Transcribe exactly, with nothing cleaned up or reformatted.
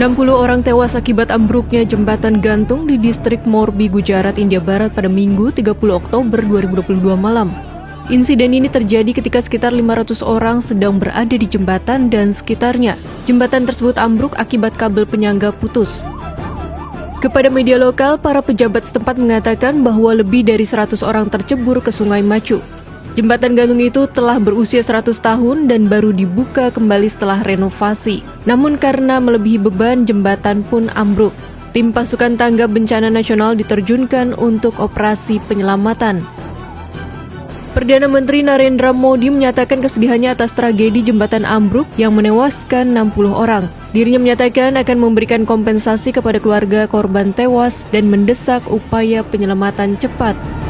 enam puluh orang tewas akibat ambruknya jembatan gantung di distrik Morbi, Gujarat, India Barat pada Minggu tiga puluh Oktober dua ribu dua puluh dua malam. Insiden ini terjadi ketika sekitar lima ratus orang sedang berada di jembatan dan sekitarnya. Jembatan tersebut ambruk akibat kabel penyangga putus. Kepada media lokal, para pejabat setempat mengatakan bahwa lebih dari seratus orang tercebur ke Sungai Machu. Jembatan gantung itu telah berusia seratus tahun dan baru dibuka kembali setelah renovasi. Namun karena melebihi beban, jembatan pun ambruk. Tim pasukan tanggap bencana nasional diterjunkan untuk operasi penyelamatan. Perdana Menteri Narendra Modi menyatakan kesedihannya atas tragedi jembatan ambruk yang menewaskan enam puluh orang. Dirinya menyatakan akan memberikan kompensasi kepada keluarga korban tewas dan mendesak upaya penyelamatan cepat.